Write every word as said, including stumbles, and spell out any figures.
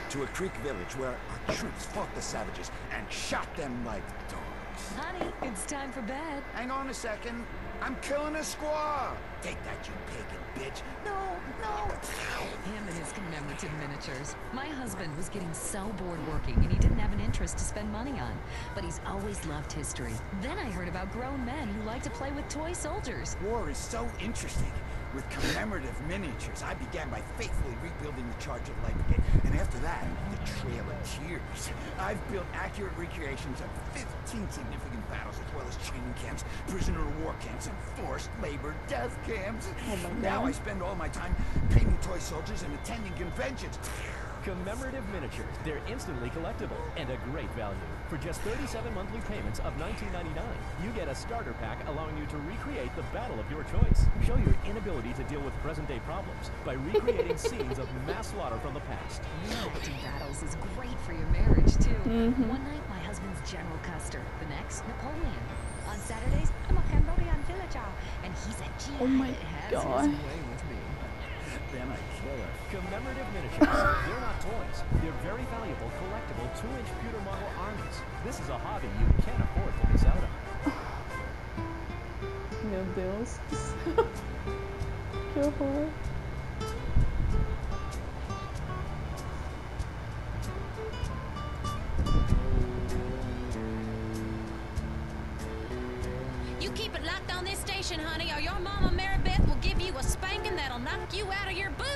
to a Creek village where our troops fought the savages and shot them like dogs. Honey, it's time for bed. Hang on a second. I'm killing a squaw. Take that, you pagan bitch. No, no. Him and his commemorative miniatures. My husband was getting so bored working, and he didn't have an interest to spend money on. But he's always loved history. Then I heard about grown men who like to play with toy soldiers. War is so interesting. With commemorative miniatures, I began by faithfully rebuilding the charge of life again. And after that, the Trail of Tears. I've built accurate recreations of fifteen significant battles, as well as training camps, prisoner of war camps, and forced labor death camps. Oh my Now God. I spend all my time painting toy soldiers and attending conventions. Commemorative miniatures. They're instantly collectible and a great value. For just thirty-seven monthly payments of nineteen ninety-nine, you get a starter pack allowing you to recreate the battle of your choice. Show your inability to deal with present-day problems by recreating scenes of mass slaughter from the past. Reenacting battles is great for your marriage, too. Mhm. One night, my husband's General Custer. The next, Napoleon. On Saturdays, I'm a Cambodian villager. And he's a G I Oh my that has God. his way with me. Then I kill her. Commemorative miniatures. They're not toys. They're very valuable, collectible two-inch pewter model armies. This is a hobby you can't afford to miss out on. Meu Deus. Que horror. You keep it locked on this station, honey, or your mama Mary Beth will give you a spanking that'll knock you out of your boots.